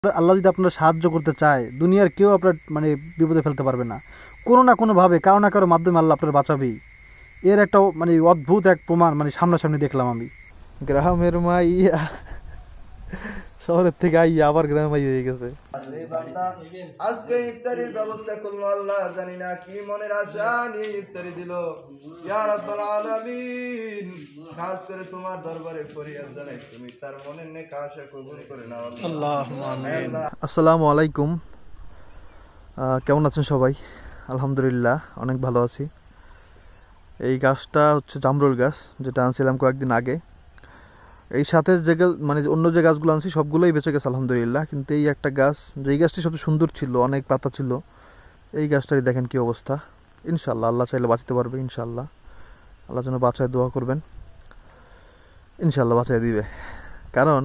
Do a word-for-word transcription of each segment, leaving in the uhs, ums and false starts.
আল্লাহ যদি আপনার সাহায্য করতে চায়, দুনিয়ার কেউ আপনার মানে বিপদে ফেলতে পারবে না। কোনো না কোনোভাবে কারো না কারো মাধ্যমে আল্লাহ আপনার বাঁচাবেই। এর একটা মানে অদ্ভুত এক প্রমাণ মানে সামনাসামনি দেখলাম আমি। গ্রামের মাইয়া শহরের থেকে আইয়া আবার গ্রামে মাইয়া হয়ে গেছে। আজকে ইফতারির ব্যবস্থা করলো আল্লাহ, জানি না কি মনের আশা নিয়ে ইফতারি দিল। ইয়া রাব্বাল আলামিন, খাস করে তোমার দরবারে ফরিয়াদ জানাই, তুমি তার মনের নেক আশা কবুল করে নাও আল্লাহুম্মা আমিন। আসসালামু আলাইকুম, কেমন আছেন সবাই? আলহামদুলিল্লাহ অনেক ভালো আছি। এই গাছটা হচ্ছে জামরুল গাছ, যেটা আনছিলাম কয়েকদিন আগে। এই সাথে যে মানে অন্য যে গাছগুলো আনছি সবগুলোই বেঁচে গেছে আলহামদুলিল্লাহ, কিন্তু এই একটা গাছ, যেই গাছটি সবচেয়ে সুন্দর ছিল, অনেক পাতা ছিল, এই গাছটারই দেখেন কি অবস্থা। ইনশাল্লাহ আল্লাহ চাইলে বাঁচাতে পারবে, ইনশাল্লাহ। আল্লাহ যেন বাঁচায় দোয়া করবেন, ইনশাল্লাহ বাঁচায় দিবে। কারণ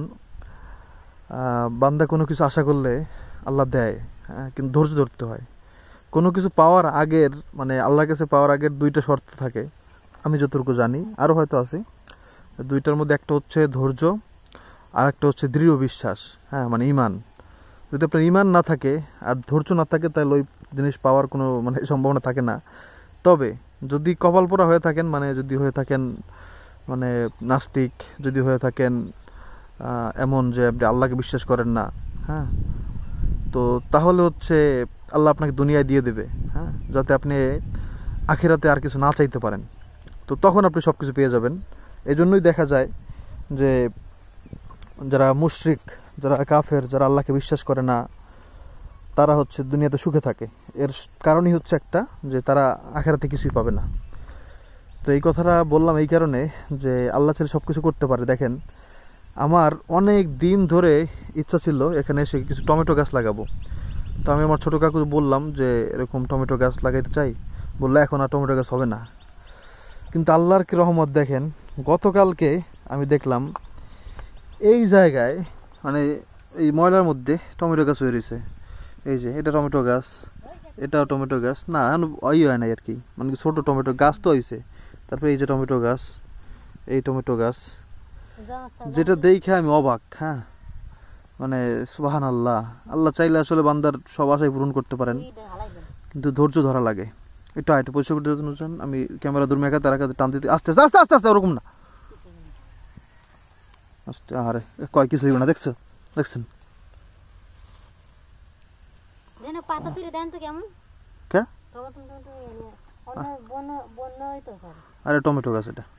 বান্দা কোনো কিছু আশা করলে আল্লাহ দেয়, হ্যাঁ, কিন্তু ধৈর্য ধরতে হয়। কোনো কিছু পাওয়ার আগের মানে আল্লাহর কাছে পাওয়ার আগের দুইটা শর্ত থাকে, আমি যতটুকু জানি, আরও হয়তো আছে। দুইটার মধ্যে একটা হচ্ছে ধৈর্য, আর একটা হচ্ছে দৃঢ় বিশ্বাস, হ্যাঁ, মানে ইমান। যদি আপনার ইমান না থাকে আর ধৈর্য না থাকে, তাহলে ওই জিনিস পাওয়ার কোনো মানে সম্ভাবনা থাকে না। তবে যদি কপাল পোড়া হয়ে থাকেন, মানে যদি হয়ে থাকেন মানে নাস্তিক, যদি হয়ে থাকেন এমন যে আপনি আল্লাহকে বিশ্বাস করেন না, হ্যাঁ, তো তাহলে হচ্ছে আল্লাহ আপনাকে দুনিয়ায় দিয়ে দেবে, হ্যাঁ, যাতে আপনি আখিরাতে আর কিছু না চাইতে পারেন। তো তখন আপনি সব কিছু পেয়ে যাবেন। এই জন্যই দেখা যায় যে যারা মুশরিক, যারা কাফের, যারা আল্লাহকে বিশ্বাস করে না, তারা হচ্ছে দুনিয়াতে সুখে থাকে। এর কারণই হচ্ছে একটা, যে তারা আখিরাতে কিছুই পাবে না। তো এই কথাটা বললাম এই কারণে যে আল্লাহ ছেলে সব কিছু করতে পারে। দেখেন, আমার অনেক দিন ধরে ইচ্ছা ছিল এখানে এসে কিছু টমেটো গাছ লাগাবো। তো আমি আমার ছোটো কাকু বললাম যে এরকম টমেটো গাছ লাগাইতে চাই। বললো এখন আর টমেটো গাছ হবে না। কিন্তু আল্লাহর কি রহমত, দেখেন গতকালকে আমি দেখলাম এই জায়গায় মানে এই ময়লার মধ্যে টমেটো গাছ হয়ে রয়েছে। এই যে এটা টমেটো গাছ, এটাও টমেটো গাছ, না ওই হয় নাই আর কি, মানে ছোটো টমেটো গাছ তো হয়েছে। তারপরে এই যে টমেটো গাছ, এই টমেটো গাছ, যেটা দেখে আমি অবাক। হ্যাঁ, মানে সুবহানাল্লাহ, আল্লাহ চাইলে আসলে বান্দার সব আশাই পূরণ করতে পারেন, কিন্তু ধৈর্য ধরা লাগে। একটু আরেকটু পরিষ্কার করতে চান, আমি ক্যামেরা দূর মেঘা তার কাছে টান দিতে, আস্তে আস্তে আস্তে আস্তে ওরকম না, আস্তে। আরে কয় কিছু হইব না, দেখছো দেখছেন? আরে টমেটো গাছ এটা।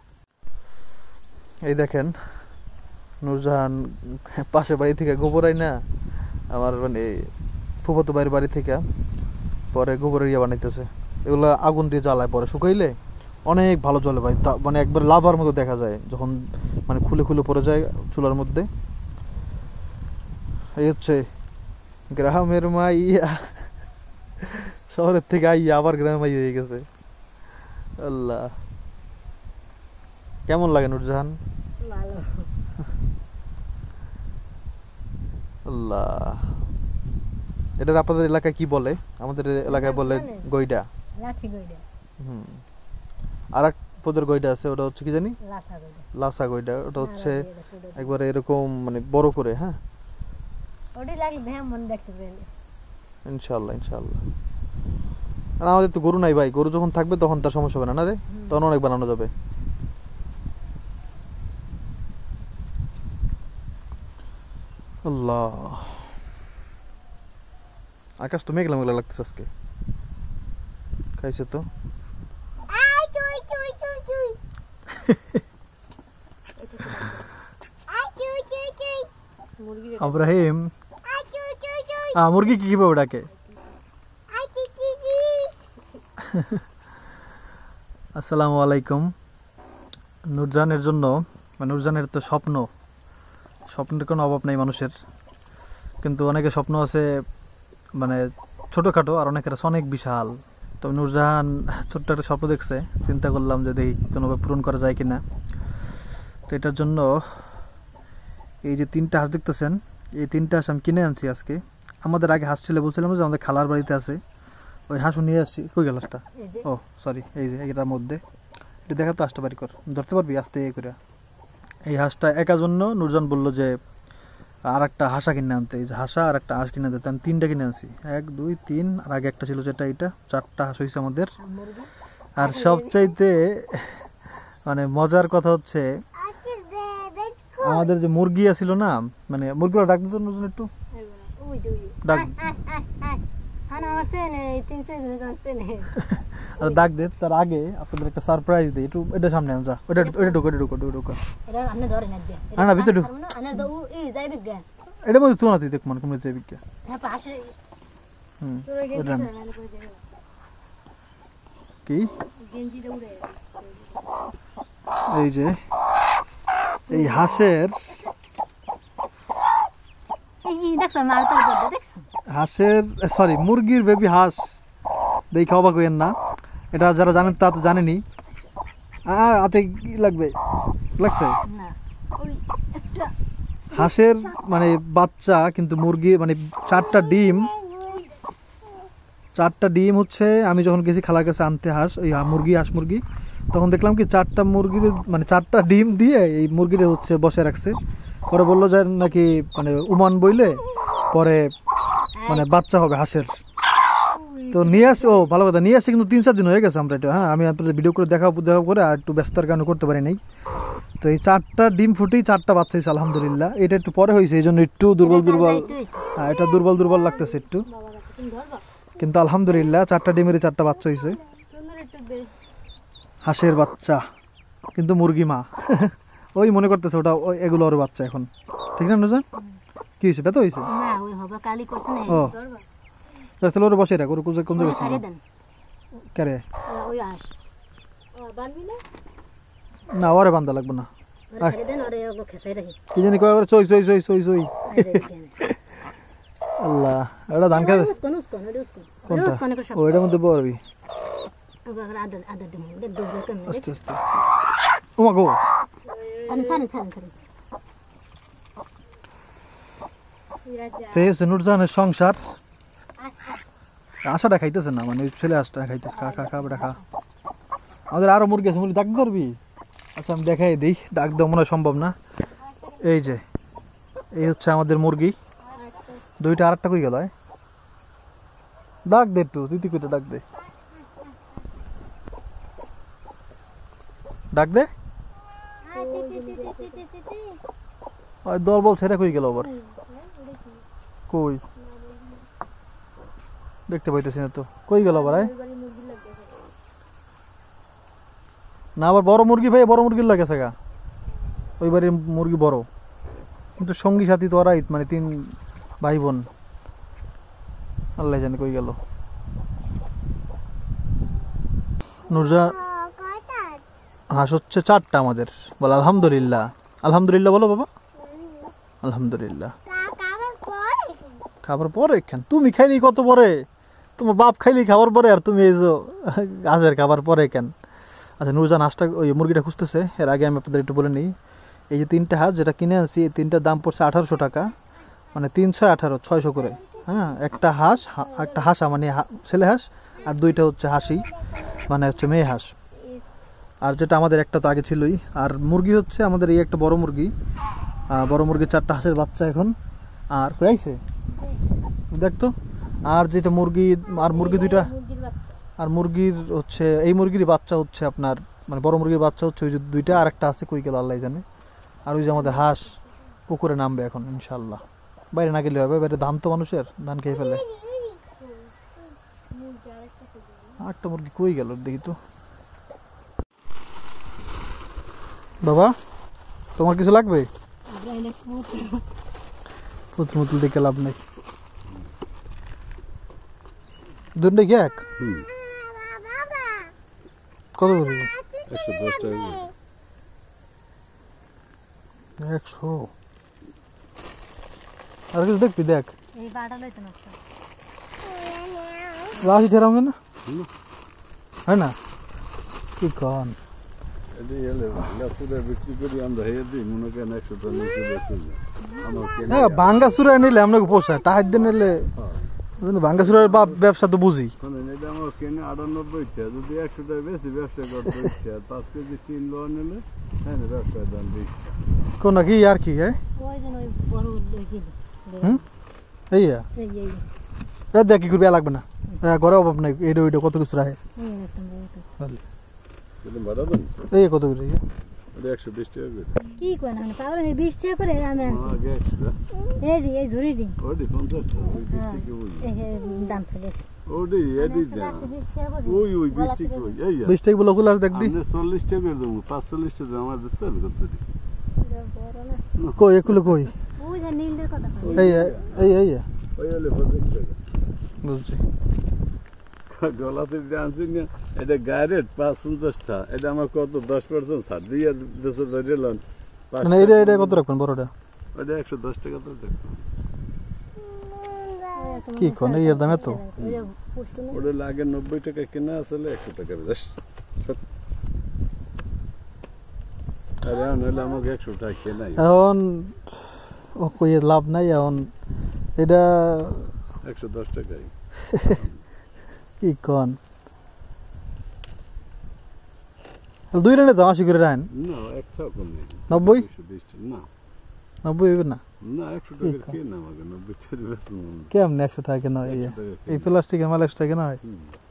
এই দেখেন নূরজাহান পাশে বাড়ি থেকে গোবর আই না, আমার মানে ফুফাতো বাড়ির বাড়ি থেকে পরে গোবরের ইয়ে বানাইতেছে। এগুলো আগুন দিয়ে জ্বালায়, পরে শুকাইলে অনেক ভালো জ্বলে ভাই, মানে একবার লাভার মতো দেখা যায় যখন মানে খুলে খুলে পড়ে যায় চুলার মধ্যে। এই হচ্ছে গ্রামের মাইয়া শহরের থেকে আইয়া আবার গ্রামে মাইয়া হয়ে গেছে। আল্লাহ, কেমন লাগে নূরজাহান? আল্লাহ, এটা আপনাদের এলাকায় কি বলে? আমাদের এলাকায় বলে গইডা। হুম, আর এক পদের গইডা আছে, ওটা হচ্ছে কি জানি, লাসা গইডা। ওটা হচ্ছে একবারে এরকম মানে বড় করে। হ্যাঁ, ইনশাল্লাহ ইনশাল্লাহ। আর আমাদের তো গরু নাই ভাই, গরু যখন থাকবে তখন তার সমস্যা হবে না, না রে, তখন অনেক বানানো যাবে। আল্লাহ, আকাশ তো মেঘলা মেঘলা লাগতেছে আজকে। খাইছে তো আব্রাহিম, মুরগি কি কিভাবে ডাকে? আসসালামু আলাইকুম। নূরজাহানের জন্য, নূরজাহানের তো স্বপ্ন, স্বপ্নের কোনো অভাব নেই মানুষের, কিন্তু অনেকের স্বপ্ন আছে মানে ছোটোখাটো, আর অনেকের আছে অনেক বিশাল। তো নূরজাহান ছোট্ট একটা স্বপ্ন দেখছে, চিন্তা করলাম যে দেখি কোনোভাবে পূরণ করা যায় কিনা। তো এটার জন্য এই যে তিনটা হাঁস দেখতেছেন, এই তিনটা হাঁস আমি কিনে আনছি আজকে। আমাদের আগে হাঁস ছিল, বলছিলাম যে আমাদের খালার বাড়িতে আছে, ওই হাঁসও নিয়ে আসছি। কই গেল হাঁসটা? ও সরি, এই যে এটার মধ্যে, এটা দেখা তো হাঁসটা বাড়ি কর, ধরতে পারবি আস্তে করে। এই হাঁসটা একার জন্য নূরজাহান বললো যে আর একটা হাঁসা কিনে আনতে, এই যে হাঁসা আর একটা হাঁস কিনে আনতে, আমি তিনটা কিনে আনছি, এক দুই তিন, আর আগে একটা ছিল যেটা, এটা চারটা হাঁস হয়েছে আমাদের। আর সবচাইতে মানে মজার কথা হচ্ছে আমাদের যে মুরগি আছিল না, মানে মুরগিগুলো ডাক দিত নতুন একটু ডাক ডাক দে। তার আগে আপনাদের একটা সারপ্রাইজ দিই, একটু এটা সামনে আন, যা ওটা ওটা ঢুকো, এটা ঢুকো, ঢুকো ঢুকো না না ভিতরে ঢুক, এটার মধ্যে তুই না তুই দেখ মানে কমে যাবি কে। হুম কি এই যে এই হাঁসের হাঁসের সরি মুরগির বেবি হাঁস দেখে অবাক হইয়েন না, এটা যারা জানেন তা তো জানেনি। আর হাতে কি লাগবে লাগছে হাঁসের মানে বাচ্চা, কিন্তু মুরগি মানে চারটা ডিম, চারটা ডিম হচ্ছে আমি যখন গেছি খালার কাছে আনতে হাঁস ওই মুরগি হাঁস মুরগি, তখন দেখলাম কি চারটা মুরগির মানে চারটা ডিম দিয়ে এই মুরগিটা হচ্ছে বসে রাখছে। পরে বললো যে নাকি মানে উমান বইলে পরে মানে বাচ্চা হবে হাঁসের। তো নিয়ে আসি, ও ভালো কথা, নিয়ে আসি কিন্তু তিন চার দিন হয়ে গেছে আমরা এটা, হ্যাঁ আমি আপনাদের ভিডিও করে দেখা দেখা করে আর একটু ব্যস্ততার কারণে করতে পারি নাই। তো এই চারটা ডিম ফুটেই চারটা বাচ্চা হয়েছে আলহামদুলিল্লাহ। এটা একটু পরে হয়েছে এই জন্য একটু দুর্বল দুর্বল, হ্যাঁ এটা দুর্বল দুর্বল লাগতেছে একটু, কিন্তু আলহামদুলিল্লাহ চারটা ডিমেরই চারটা বাচ্চা হয়েছে, হাঁসের বাচ্চা কিন্তু মুরগি মা। ওই মনে করতেছে ওটা এগুলো ওর বাচ্চা এখন, ঠিক না নুজান? কি হয়েছে, ব্যথা হয়েছে? ও তাহলে ওর বসে রাখ, ওর কোন কোন জায়গায় ছিল কেরে না, ওরে বান্ধা লাগবে না, কি জানি কয় চই চই চই চই চই। আল্লাহ এটা ধান খাবে কোনটা, ওইটার মধ্যে পড়বি আস্তে আস্তে। ওমা গো নুরজানের সংসার, আশাটা খাইতেছে না, মানে ছেলে আসটা খাইতেছে, খা খা খা বেটা খা। আমাদের আরো মুরগি আছে, মুরগি ডাক ধরবি? আচ্ছা আমি দেখাই দিই, ডাক দেওয়া মনে হয় সম্ভব না। এই যে এই হচ্ছে আমাদের মুরগি দুইটা, আর একটা কই গেল, ডাক দে একটু দিদি করে ডাক দে, ডাক দে। দল বল ছেড়ে কই গেল আবার, কই দেখতে পাইতেছি না তো, কই গেল আবার? না আবার বড় মুরগি ভাই, বড় মুরগির লাগে গা, ওই বাড়ির মুরগি বড়, কিন্তু সঙ্গী সাথী তো ওরাই মানে তিন ভাই বোন, আল্লাহ জানে কই গেল। নুরজান হাঁস হচ্ছে চারটা আমাদের, বল আলহামদুলিল্লাহ, আলহামদুলিল্লাহ বলো বাবা, আলহামদুলিল্লাহ। খাবার পরে কেন, তুমি খাইলি কত পরে, তোমার বাপ খাইলি খাবার পরে, আর তুমি এই যে হাঁসের খাবার পরে কেন? আচ্ছা নুরজান হাঁসটা ওই মুরগিটা খুঁজতেছে, এর আগে আমি আপনাদের একটু বলে নিই, এই যে তিনটা হাঁস যেটা কিনে আনছি, এই তিনটার দাম পড়ছে আঠারোশো টাকা, মানে তিন ছয় আঠারো ছয়শো করে, হ্যাঁ। একটা হাঁস, একটা হাঁসা মানে ছেলে হাঁস, আর দুইটা হচ্ছে হাসি মানে হচ্ছে মেয়ে হাঁস। আর যেটা আমাদের একটা তো আগে ছিলই। আর মুরগি হচ্ছে আমাদের এই একটা বড় মুরগি, বড় মুরগির চারটা হাঁসের বাচ্চা এখন, আর কই আইছে দেখতো। আর যেটা মুরগি, আর মুরগি দুইটা, আর মুরগির হচ্ছে এই মুরগির বাচ্চা হচ্ছে আপনার মানে বড় মুরগির বাচ্চা হচ্ছে ওই যে দুইটা, আর একটা আছে কই গেল আল্লাহ জানে। আর ওই যে আমাদের হাঁস পুকুরে নামবে এখন ইনশাল্লাহ, বাইরে না গেলে হবে, বাইরে ধান তো মানুষের ধান খেয়ে ফেলে। আটটা মুরগি কই গেল দেখি তো। বাবা তোমার কিছু লাগবে? পুতুল মুতুল দেখে লাভ নেই, দুটো কি এক কত করে? একশো দশ টাকা। একশো আর কিছু দেখবি দেখ, রাশি ঠেরাও না হয় না কি কন? হ্যাঁ ভাঙ্গা চুরা নিলে আমরা পোষায়, টাহার দিয়ে নিলে ভাঙ্গাচুরার ব্যবসা তো বুঝি এটা আমার কেনে আটানব্বই ইচ্ছা যদি একশো টাকা বেশি ব্যবসা করতে ইচ্ছা পাঁচ কেজি তিন লোয়া নিলে হ্যাঁ ব্যবসার দাম দিই কোন কি আর কি হ্যাঁ এই দেখ কি করবি লাগবে না ঘরে অভাব নাই এটা ওইটা কত কিছু রাখে এই কত করে একশো বিশ টাকা করে কি কোন না পাগল এই বিশ টাকা করে আমি আনছি আগে একশো এই রে এই ঝুরি দি ওডি পঞ্চাশ টাকা ওই বিশ টাকা ওই এই দাম ফেলে ওডি এডি দাম ওই ওই বিশ টাকা ওই এই বিশ টাকা বলে কুলাস দেখ দি আমি চল্লিশ টাকা করে দেবো পাঁচচল্লিশ টাকা আমার দিতে হবে কত দি কই একুলে কই ওই যে নীলের কথা এই এই এই ওই হলে পঞ্চাশ টাকা বুঝছি গলাতে আনছি না এটা গাড়ি পাঁচ পঞ্চাশটা এটা আমার কত দশ পার্সেন্ট ছাড় দিয়ে দেশে ধরেলাম মানে এটা এটা কত রাখবেন বড়টা ওটা একশো দশ টাকা তো দেখুন কি কোন এর দাম এত ওটা লাগে নব্বই টাকা কিনা আসলে একশো টাকা বেশ আরে নাহলে আমাকে একশো টাকা কেনা এখন ও কই লাভ নাই এখন এটা একশো দশ টাকাই কি কোন দুই রানে দাম আশি করে রান না একশো কম নেই নব্বই না নব্বই হবে না না একশো টাকা কে না আমাকে নব্বই টাকা বেশ কেমন একশো টাকা কেন এই প্লাস্টিকের মাল একশো টাকা কেন হয়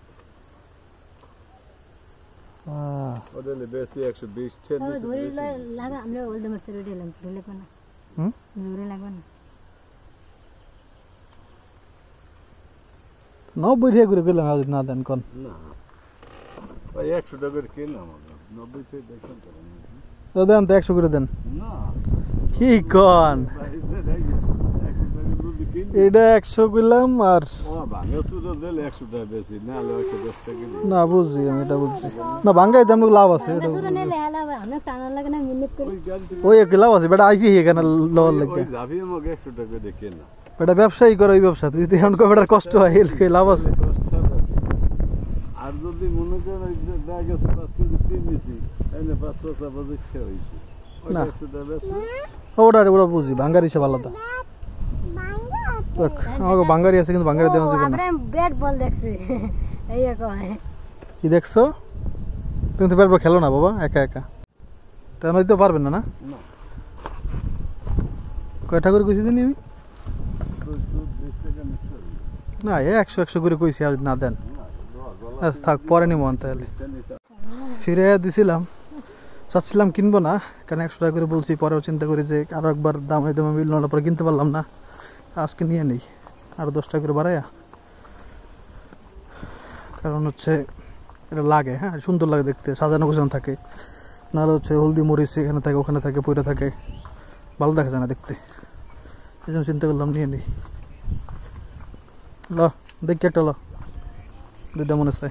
ওটা বেশি একশো বিশ লাগা আমরা ওল্ড মাছের ওটা লাগা ধরে লাগবে না হুম ধরে লাগবে না নব্বই টাকা করে গেলাম আজ না দেন কোন না ভাই একশো টাকা করে কিনলাম আমরা নব্বই টাকা দেখেন তো দেন তো একশো করে দেন না কি কোন এটা একশো করলাম আর না বুঝছি আমি এটা বুঝছি না বাঙ্গাই দাম লাভ আছে ওই একটু লাভ আছে বেটা আইসি এখানে লওয়ার লাগে বেটা ব্যবসায়ী করে ওই ব্যবসা তুই এখন বেটার কষ্ট হয় লাভ আছে আর যদি মনে করেন পাঁচ কেজি তিন দিছি পাঁচ পয়সা ইচ্ছা হয়েছে না ওটা ওটা বুঝি বাঙ্গার হিসাব আলাদা আমাকে বাঙ্গারি আছে কিন্তু বাঙ্গারি দেওয়া যাবে না আমরা ব্যাট বল দেখছি এই কয় কি দেখছো তুমি তো ব্যাট বল খেলো না বাবা একা একা তা নইতে পারবেন না না কয়টা করে কইছি জানি আমি না একশো একশো করে কইছি আর না দেন থাক পরে নিব তাহলে ফিরে দিছিলাম চাচ্ছিলাম কিনবো না কারণ একশো টাকা করে বলছি পরেও চিন্তা করি যে আরো একবার দামে দামে মিল না পরে কিনতে পারলাম না আজকে নিয়ে নেই আরো দশ টাকা করে বাড়াইয়া কারণ হচ্ছে এটা লাগে হ্যাঁ সুন্দর লাগে দেখতে সাজানো গোছানো থাকে নাহলে হচ্ছে হলদি মরিচ এখানে থাকে ওখানে থাকে পইরা থাকে ভালো দেখা যায় না দেখতে এই জন্য চিন্তা করলাম নিয়ে নিই ল দেখি একটা ল দুইটা মনে চাই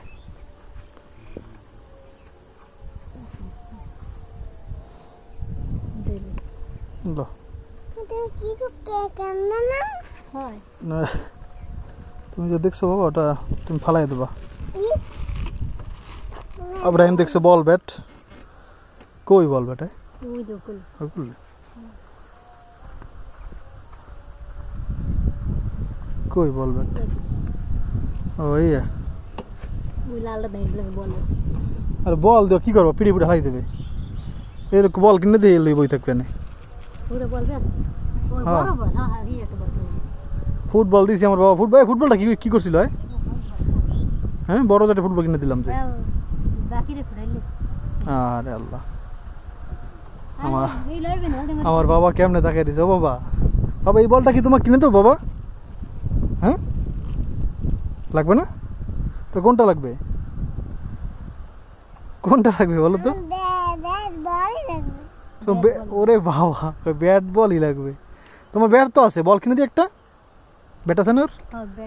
ল তুমি যে দেখছো বাবা ওটা তুমি ফালাই দেবা আব্রাহিম দেখছে বল ব্যাট কই বল ব্যাট কই বল ব্যাট ও ইয়া আরে বল দিও কি করবো পিড়ি পিড়ি হারাই দেবে এরকম বল কিনে দিয়ে এলে বই থাকবে না ফুটবল দিয়েছি আমার বাবা ফুটবল ফুটবলটা কি কি করছিল হ্যাঁ বড় একটা ফুটবল কিনে দিলাম যে আরে আল্লাহ আমার আমার বাবা কেমনে তাকাই দিছে ও বাবা বাবা এই বলটা কি তোমার কিনে তো বাবা হ্যাঁ লাগবে না তো কোনটা লাগবে কোনটা লাগবে বলো তো ওরে বাবা ব্যাট বলই লাগবে তোমার ব্যাট তো আছে বল কিনে দিই একটা ব্যাট আছে না ওর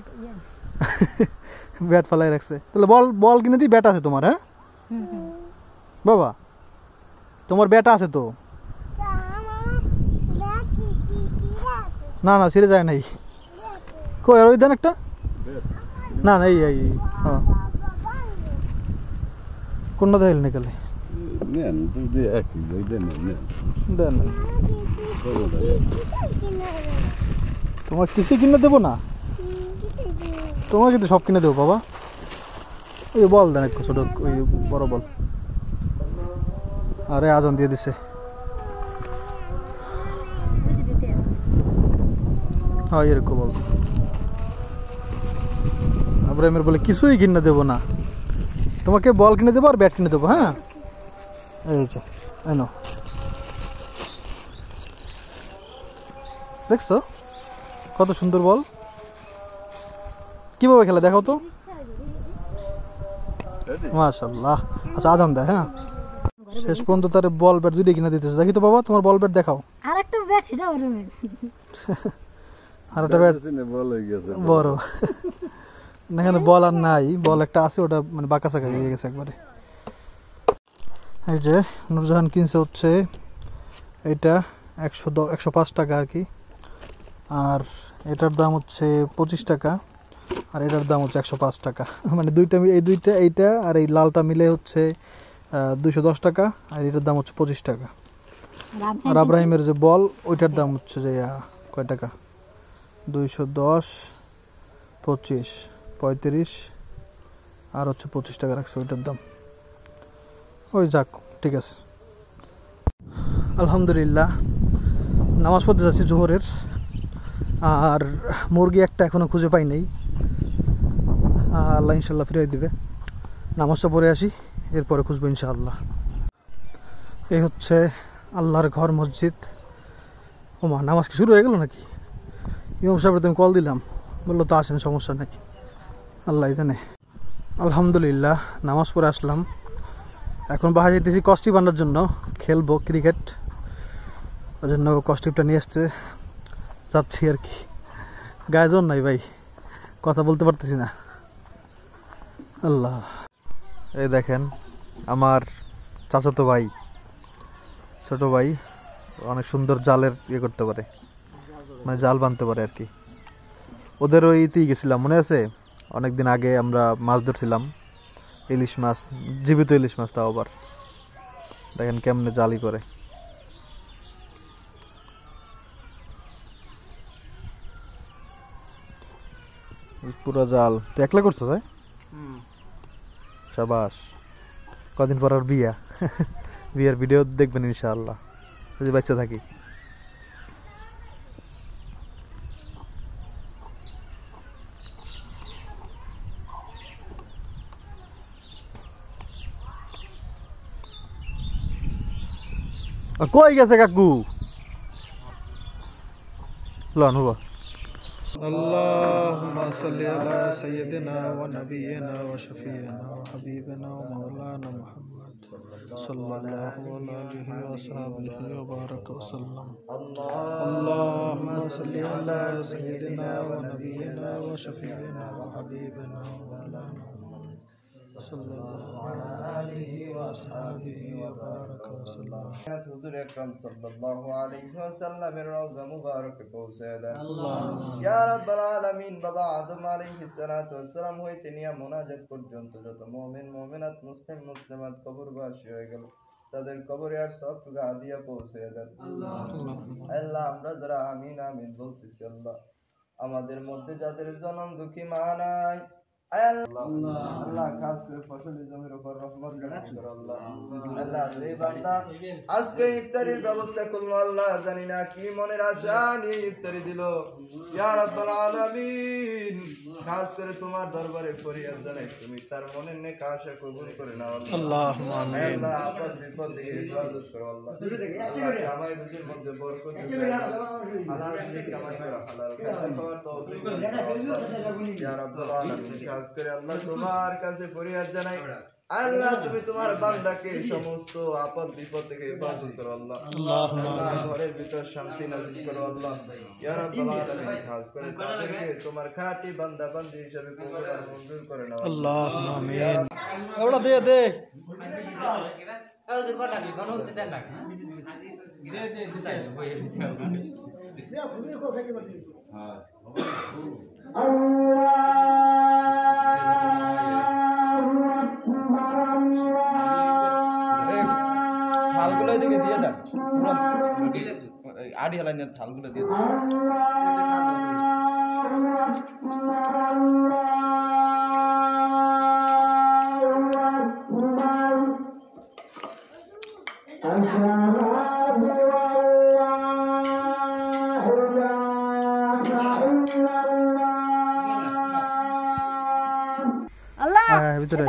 ব্যাট ফালাই রাখছে তাহলে বল বল কিনে দিই ব্যাট আছে তোমার হ্যাঁ বাবা তোমার ব্যাট আছে তো না না ছিঁড়ে যায় নাই কই আর ওই দেন একটা না না এই এই হ্যাঁ কোনটা দেখাইল নিকালে দেন তোমার কিছু কিনে দেবো না তোমাকে কিন্তু সব কিনে দেবো বাবা। ওই বল দেন একটু ছোট, ওই বড় বল। আরে আজান দিয়ে দিছে। হ্যাঁ এরকম বল। আব্রাহিমের বলে কিছুই কিনে দেবো না, তোমাকে বল কিনে দেবো আর ব্যাট কিনে দেবো। হ্যাঁ এই যে এনো, দেখছো কত সুন্দর বল, কিভাবে খেলা দেখাও তো। মাশাআল্লাহ। আচ্ছা আজান দেয়। হ্যাঁ শেষ পর্যন্ত তার বল ব্যাট দুইটাই কিনে দিতেছে। দেখি তো বাবা তোমার বল ব্যাট দেখাও। আর একটা ব্যাট দাও রুমে। আর একটা ব্যাট বল হয়ে গেছে বড়, এখানে বল আর নাই, বল একটা আছে ওটা মানে বাঁকা চাকা হয়ে গেছে একবারে। এই যে নূরজাহান কিনছে হচ্ছে এটা একশো একশো পাঁচ টাকা আর কি, আর এটার দাম হচ্ছে পঁচিশ টাকা, আর এটার দাম হচ্ছে একশো পাঁচ টাকা। মানে দুইটা এই দুইটা এইটা আর এই লালটা মিলে হচ্ছে দুইশো দশ টাকা, আর এটার দাম হচ্ছে পঁচিশ টাকা। আর আব্রাহিমের যে বল ওইটার দাম হচ্ছে যে কয় টাকা, দুইশো দশ, পঁচিশ, পঁয়ত্রিশ, আর হচ্ছে পঁচিশ টাকা রাখছে ওইটার দাম। ওই যাক ঠিক আছে। আলহামদুলিল্লাহ নামাজ পড়তে যাচ্ছি জোহরের, আর মুরগি একটা এখনো খুঁজে পাই নাই, আল্লাহ ইনশাল্লাহ ফিরাই দিবে। নামাজটা পড়ে আসি, এরপরে খুঁজবো ইনশাআল্লাহ। এই হচ্ছে আল্লাহর ঘর মসজিদ। ও মা, নামাজ কি শুরু হয়ে গেল নাকি? ইমাম সাহেবের তুমি কল দিলাম, বললো তো আসেন, সমস্যা নেই, আল্লাহ জানে। আলহামদুলিল্লাহ নামাজ পড়ে আসলাম, এখন বাসায় যেতেছি কস্টিপ আনার জন্য, খেলবো ক্রিকেট, ওই জন্য কস্টিপটা নিয়ে আসতে যাচ্ছি আর কি। গায়ে জোর নাই ভাই, কথা বলতে পারতেছি না। আল্লাহ। এই দেখেন আমার চাচাতো ভাই, ছোট ভাই, অনেক সুন্দর জালের ইয়ে করতে পারে, মানে জাল বানতে পারে আর কি। ওদের ওই ইতেই গেছিলাম, মনে আছে অনেকদিন আগে আমরা মাছ ধরছিলাম, ইলিশ মাছ, জীবিত ইলিশ মাছ, তাও আবার দেখেন কেমনে জালি করে। পুরো জাল তুই একলা করছো ভাই? শাবাশ। কদিন পর আর বিয়া, বিয়ার ভিডিও দেখবেন ইনশাআল্লাহ যদি বাচ্চা থাকি। কই গেছে কাকু? লন হবো। اللهم صل على سيدنا ونبينا وشفيعنا وحبيبنا ومولانا محمد صلى الله عليه وصحبه وبارك وسلم. اللهم صل على سيدنا ونبينا وشفيعنا وحبيبنا ومولانا صلى الله عليه وصحبه وبارك وسلم. হুজুর আকরাম সাল্লাল্লাহু আলাইহি ওয়াসাল্লামের রওজা মুবারকে পৌঁছে দেন। ইয়া রাব্বাল আলামিন। বাবা আদম আলাইহিস সালাতু ওয়াসসালাম হইতে নিয়া মুনাজাত পর্যন্ত যত মুমিন মুমিনাত মুসলিম মুসলিমাত কবরবাসী হয়ে গেল, তাদের কবরে আর সবটুকু আদিয়া পৌঁছে দেন। আল্লাহ আমরা যারা আমিন আমিন বলতেছি, আল্লাহ আমাদের মধ্যে যাদের জনম দুঃখী মা নাই, আল্লাহ খাস করে ফসলের জমির উপর রহমত নাযিল করো আল্লাহ। আল্লাহ যে বান্দা আজকে ইফতারির ব্যবস্থা করলো, আল্লাহ জানি না কি মনের আশা নিয়ে ইফতারি দিল, ইয়া রাব্বাল আলামিন খাস করে তোমার দরবারে ফরিয়াদ জানাই, তুমি তার মনের নেক আশা কবুল করে নাও আল্লাহুম্মা আমিন। আল্লাহ আপদ বিপদ থেকে হেফাজত করো আল্লাহ। আল্লাহ কামাই রুজির মধ্যে বরকত দাও, হালাল রিজিক কামাই করো, হালাল খাবার খাওয়ার তৌফিক দাও ইয়া রাব্বাল আলামিন। খাস করে আল্লাহ তোমার কাছে ফরিয়াদ জানাই, আল্লাহ তুমি তোমার বান্দাকে সমস্ত আপদ বিপদ থেকে হেফাজত করো আল্লাহ। আল্লাহ ঘরের ভিতর শান্তি নাযিল করো আল্লাহ ইয়া রাব্বাল আলামিন। খাস করে তাদেরকে তোমার খাঁটি বান্দা বান্দি হিসেবে কবুল আর মঞ্জুর করে নাও আল্লাহুম্মা আমিন। ওটা দে দে হুজুর কথা কি কোন হতে দেন না দে দে দিতে বই দিতে দে খুবই কথা কি বলবি। হ্যাঁ থালগুলো এদিকে দিয়ে দেন, পুরো আড়ি হালাইনের থালগুলো দিয়ে দেন। আয় ভিতরে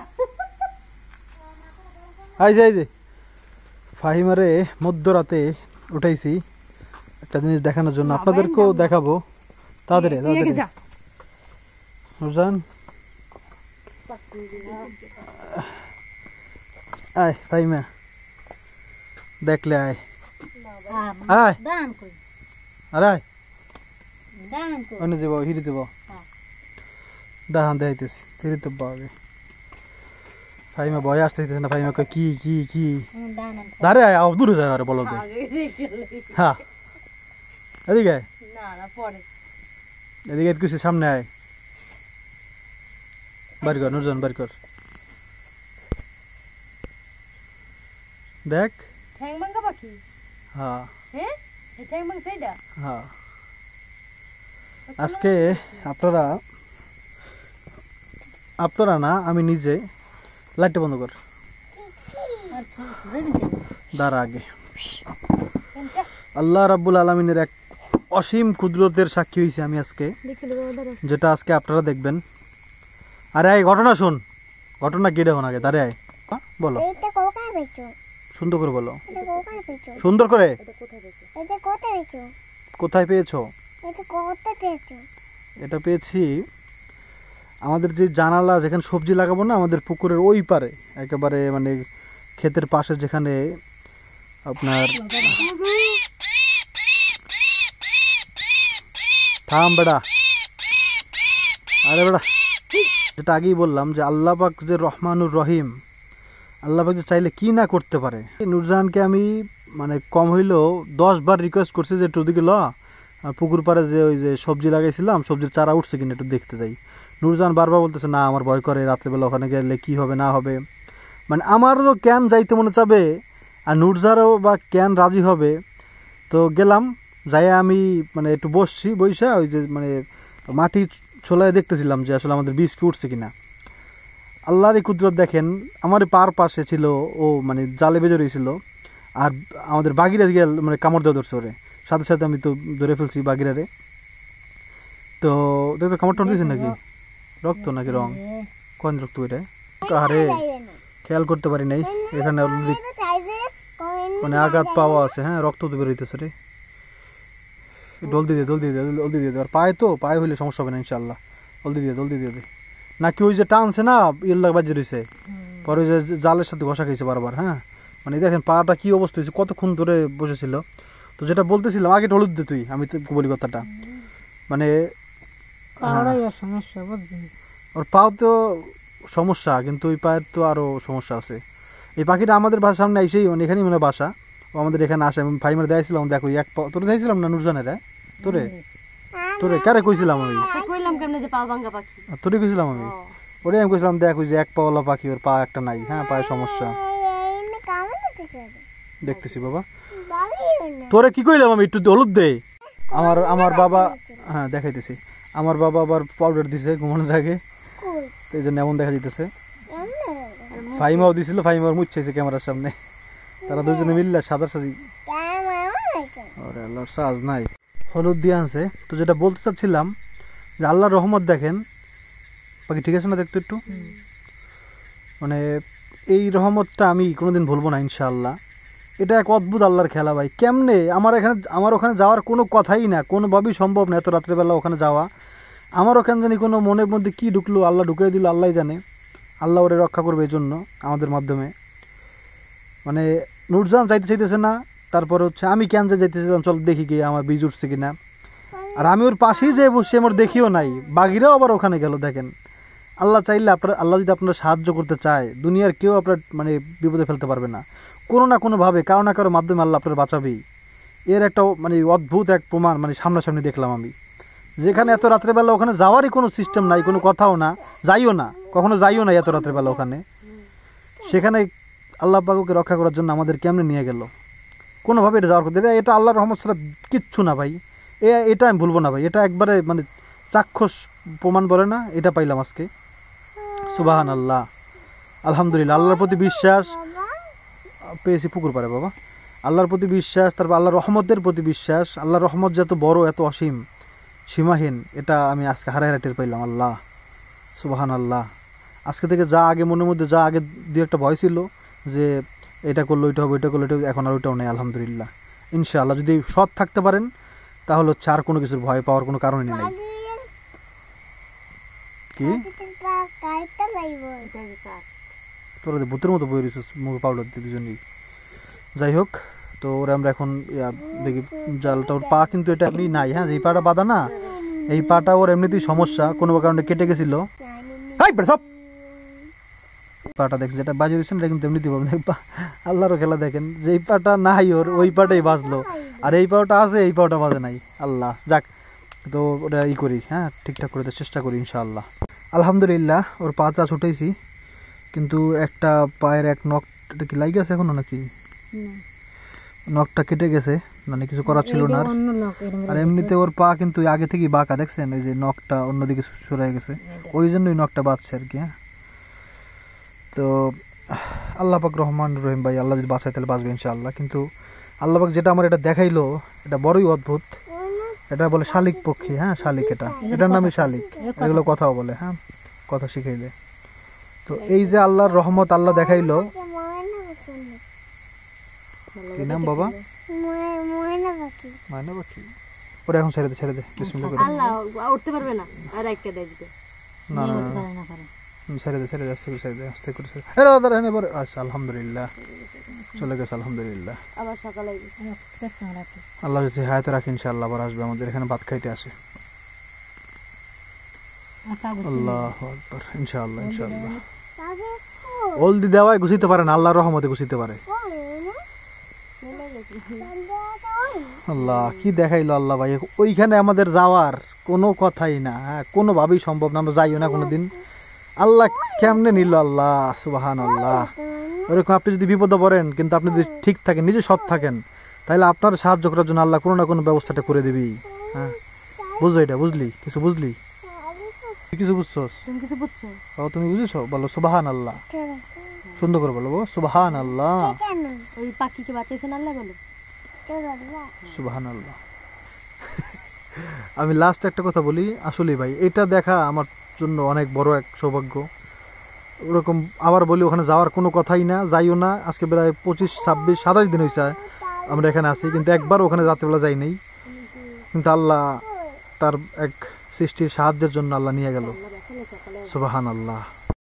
আয় যাই যে ফাহিমারে মধ্যরাতে উঠাইছি একটা জিনিস দেখানোর জন্য, আপনাদেরকেও দেখাবো। তাড়াতাড়ি তাড়াতাড়ি নুরজান আয় ফাহিমা দেখলে আয় আয় দান কই আরে আয় দান কই অন্য দেব হিরি দেব দাহান দেখাইতেছি হিরিতে পাবে। ফাহিমা ভয় আসতেছে না, ফাহিমা কয় কি কি কি দান দাঁড়ে আয় আও দূরে যায় আরে বলো হ্যাঁ এদিকে আয় না না পরে এদিকে কিছু সামনে আয় বার কর নুরজান বার কর দেখ ঠ্যাং ভাঙা পাখি হ্যাঁ হ্যাঁ এই ঠ্যাং ভাঙ সেইটা হ্যাঁ আজকে আপনারা আপনারা না আমি নিজে লাইটটা বন্ধ কর আচ্ছা যাবেন কেন দাঁড়া আগে আল্লাহ রাব্বুল আলামিনের এক অসীম কুদরতের সাক্ষী হয়েছি আমি আজকে, দেখি বাবা দাঁড়া যেটা আজকে আপনারা দেখবেন। আরে এই ঘটনা শুন, ঘটনা কি দেখুন আগে দাঁড়ে আয় বলো এটা কোথায় পেয়েছো? সুন্দর করে বলো এটা কোথায় পেয়েছো? সুন্দর করে এটা কোথায় পেয়েছো? কোথায় পেয়েছো? এটা কোথায় পেয়েছো? এটা পেয়েছি আমাদের যে জানালা যেখানে সবজি লাগাবো না আমাদের পুকুরের ওই পারে একেবারে মানে ক্ষেতের পাশে যেখানে আপনার থাম বেড়া আরে বেড়া যেটা আগেই বললাম যে আল্লাহ পাক যে রহমানুর রহিম, আল্লাহ পাক যে চাইলে কি না করতে পারে। নুরজাহানকে আমি মানে কম হইলেও দশ বার রিকোয়েস্ট করছি যে একটু ওদিকে ল পুকুর পাড়ে যে ওই যে সবজি লাগাইছিলাম সবজির চারা উঠছে কিনা একটু দেখতে যাই। নুরজাহান বারবার বলতেছে না আমার ভয় করে, রাত্রেবেলা ওখানে গেলে কি হবে না হবে, মানে আমারও ক্যান যাইতে মনে চাবে আর নুরজারও বা ক্যান রাজি হবে। তো গেলাম যাই আমি মানে একটু বসছি বইসা ওই যে মানে মাটি ছোলায় দেখতেছিলাম যে আসলে আমাদের বীজ কি উঠছে কিনা। আল্লাহর এই কুদরত দেখেন, আমার পার পাশে ছিল ও মানে জালে বেজে রয়েছিল আর আমাদের বাগিরা গিয়ে মানে কামড় দেওয়া ধরছে ওরে, সাথে সাথে আমি তো ধরে ফেলছি বাগিরারে। তো দেখতো কামড় টামড় দিয়েছে নাকি রক্ত নাকি রং কোন রক্ত এটা আরে খেয়াল করতে পারি নাই, এখানে অলরেডি মানে আঘাত পাওয়া আছে। হ্যাঁ রক্ত তো বেরোইতেছে রে, জলদি দিয়ে জলদি দিয়ে জলদি দিয়ে আর পায়ে তো পায়ে হইলে সমস্যা হবে না ইনশাল্লাহ। জলদি দিয়ে জলদি দিয়ে দে নাকি ওই যে টানছে না ইল্লা বাজে রয়েছে পরে ওই যে জালের সাথে ঘষা খাইছে বারবার। হ্যাঁ মানে দেখেন পাটা কি অবস্থা হয়েছে, কতক্ষণ ধরে বসেছিল। তো যেটা বলতেছিলাম আগে হলুদ দে তুই, আমি তো বলি কথাটা মানে সমস্যা বুঝছি ওর পাও তো সমস্যা কিন্তু ওই পায়ের তো আরো সমস্যা আছে। এই পাখিটা আমাদের বাসার সামনে এসেই মানে এখানেই মনে বাসা, ও আমাদের এখানে আসে। আমি ফাইমার দেখাইছিলাম দেখো এক পা তোরে দেখাইছিলাম না নুরজানের তোরে তোরে কারে কইছিলাম আমি কইলাম কেমনে যে পা ভাঙা পাখি তোরে কইছিলাম আমি ওরে আমি কইছিলাম দেখ ওই যে এক পাওয়ালা পাখি ওর পা একটা নাই। হ্যাঁ পায়ে সমস্যা দেখতেছি বাবা তোরে কি কইলাম আমি একটু হলুদ দে। আমার আমার বাবা হ্যাঁ দেখাইতেছি আমার বাবা আবার পাউডার দিছে ঘুমানোর আগে এই জন্য এমন দেখা যাইতেছে। ফাইমাও দিছিল, ফাইমাও মুচ্ছাইছে ক্যামেরার সামনে, তারা দুজনে মিললে সাদা সাজি আরে আল্লাহর সাজ নাই হলুদ দিয়ে আনছে। তো যেটা বলতে চাচ্ছিলাম যে আল্লাহর রহমত দেখেন বাকি ঠিক আছে না দেখতো একটু মানে এই রহমতটা আমি কোনোদিন ভুলবো না ইনশাআল্লাহ। এটা এক অদ্ভুত আল্লাহর খেলা ভাই, কেমনে আমার এখানে আমার ওখানে যাওয়ার কোনো কথাই না, কোনোভাবেই সম্ভব না এত রাত্রেবেলা ওখানে যাওয়া। আমার ওখানে জানি কোনো মনের মধ্যে কি ঢুকলো আল্লাহ ঢুকিয়ে দিল আল্লাহ জানে, আল্লাহ ওরে রক্ষা করবে এই জন্য আমাদের মাধ্যমে। মানে নুরজাহান যাইতে চাইতেছে না, তারপরে হচ্ছে আমি কেন যে যাইতেছিলাম চল দেখি গিয়ে আমার বীজ উঠছে কিনা, আর আমি ওর পাশেই যে বসে আমার দেখিও নাই, বাঘিরাও আবার ওখানে গেল। দেখেন আল্লাহ চাইলে আপনার আল্লাহ যদি আপনার সাহায্য করতে চায় দুনিয়ার কেউ আপনার মানে বিপদে ফেলতে পারবে না, কোনো না কোনোভাবে কারো না কারো মাধ্যমে আল্লাহ আপনার বাঁচাবেই। এর একটা মানে অদ্ভুত এক প্রমাণ মানে সামনাসামনি দেখলাম আমি, যেখানে এত রাত্রেবেলা ওখানে যাওয়ারই কোনো সিস্টেম নাই, কোনো কথাও না, যাইও না কখনো যাইও না এত রাত্রেবেলা ওখানে, সেখানে আল্লাহ পাককে রক্ষা করার জন্য আমাদের কেমনে নিয়ে গেল কোনোভাবে এটা যাওয়ার কথা। এটা আল্লাহর রহমত ছাড়া কিচ্ছু না ভাই, এ এটা আমি ভুলবো না ভাই, এটা একবারে মানে চাক্ষুষ প্রমাণ বলে না, এটা পাইলাম আজকে। সুবহান আল্লাহ আলহামদুলিল্লাহ। আল্লাহর প্রতি বিশ্বাস পেয়েছি পুকুর পাড়ে বাবা, আল্লাহর প্রতি বিশ্বাস, তারপর আল্লাহর রহমতের প্রতি বিশ্বাস, আল্লাহর রহমত যত বড় এত অসীম সীমাহীন এটা আমি আজকে হারাই হারা টের পাইলাম। আল্লাহ সুবহান আল্লাহ আজকে থেকে যা আগে মনের মধ্যে যা আগে দু একটা ভয় ছিল যে এটা করলো ওইটা হবে ওইটা করলো এটা এখন আর ওইটাও নেই আলহামদুলিল্লাহ। ইনশাআল্লাহ যদি সৎ থাকতে পারেন তাহলে হচ্ছে আর কোনো কিছুর ভয় পাওয়ার কোনো কারণই নেই। কি কাইটা লাইব তোরা যে ভূতের মতো বই রয়েছিস মুখে পাউডার দিয়ে দুজনেই। যাই হোক, তো ওরা আমরা এখন ইয়া দেখি জালটা ওর পা কিন্তু এটা এমনি নাই, হ্যাঁ এই পাটা বাঁধা না, এই পাটা ওর এমনিতেই সমস্যা, কোনো কারণে কেটে গেছিল। হাই বেটা সব পাটা দেখছেন যেটা বাজে দিচ্ছেন এটা কিন্তু এমনিতেই পাবেন। আল্লাহরও খেলা দেখেন, যে এই পাটা নাই ওর ওই পাটাই বাজলো, আর এই পাটা আছে এই পাটা বাজে নাই। আল্লাহ যাক, তো ওটা ই করি, হ্যাঁ ঠিকঠাক করে দেওয়ার চেষ্টা করি ইনশাআল্লাহ। আলহামদুলিল্লাহ ওর পাটা ছুটেছি, কিন্তু একটা পায়ের এক নখ এটা কি লাগে আছে এখনো নাকি নখটা কেটে গেছে, মানে কিছু করার ছিল না। আর এমনিতে ওর পা কিন্তু আগে থেকেই বাঁকা, দেখছেন ওই যে নখটা অন্যদিকে সরে গেছে, ওই জন্যই নখটা বাঁচছে আর কি। হ্যাঁ, তো আল্লাহ পাক রহমান রহিম ভাই, আল্লাহ যদি বাঁচায় তাহলে বাঁচবে ইনশাআল্লাহ। কিন্তু আল্লাহ পাক যেটা আমার এটা দেখাইলো এটা বড়ই অদ্ভুত, এটা বলে শালিক পক্ষী। হ্যাঁ শালিক, এটা এটার নামই শালিক, এগুলো কথাও বলে, হ্যাঁ কথা শিখাই দেয়। তো এই যে আল্লাহর রহমত আল্লাহ দেখাইলো, কি নাম বাবা? ময়না পাখি। ওরা এখন ছেড়ে দে ছেড়ে দে বিসমিল্লাহ করে। আল্লাহ উঠতে পারবে না, আর একটা দেয় দিতে না না ছেড়ে দে ছেড়ে দে আস্তে করে ছেড়ে দে আস্তে করে ছেড়ে। এরা দাদা এনে পরে আচ্ছা আলহামদুলিল্লাহ চলে গেছে আলহামদুলিল্লাহ। আবার সকালে আল্লাহ যদি হায়াতে রাখে ইনশাআল্লাহ আবার আসবে আমাদের এখানে ভাত খাইতে আসে। আল্লাহু আকবার। ইনশাআল্লাহ ইনশাআল্লাহ। হলদি দেওয়ায় গুছিতে পারে না, আল্লাহর রহমতে গুছিতে পারে। আল্লাহ কি দেখাইলো আল্লাহ ভাই, ওইখানে আমাদের যাওয়ার কোনো কথাই না, হ্যাঁ কোনোভাবেই সম্ভব না, আমরা যাইও না কোনোদিন। আল্লাহ কেমনে নিল, আল্লাহ সুবহানাল্লাহ। ওরকম আপনি যদি বিপদে পড়েন কিন্তু আপনি যদি ঠিক থাকেন, নিজে সৎ থাকেন, তাহলে আপনার সাহায্য করার জন্য আল্লাহ কোনো না কোনো ব্যবস্থাটা করে দিবি। হ্যাঁ বুঝলো এটা, বুঝলি কিছু বুঝলি কিছু বুঝছস? কিছু বুঝছো? ও তুমি বুঝেছো? বলো সুবহানাল্লাহ, সুন্দর করে বলো সুবহানাল্লাহ। ওই পাখিকে বাঁচাইছেন আল্লাহ, বলো সুবহানাল্লাহ। আমি লাস্ট একটা কথা বলি, আসলে ভাই এটা দেখা আমার জন্য অনেক বড় এক সৌভাগ্য। ওরকম আবার বলি ওখানে যাওয়ার কোনো কথাই না, যাইও না। আজকে প্রায় পঁচিশ ছাব্বিশ সাতাশ দিন হয়েছে আমরা এখানে আছি, কিন্তু একবার ওখানে রাত্রিবেলা যাই নাই। কিন্তু আল্লাহ তার এক সৃষ্টির সাহায্যের জন্য আল্লাহ নিয়ে গেল। সুবহানাল্লাহ।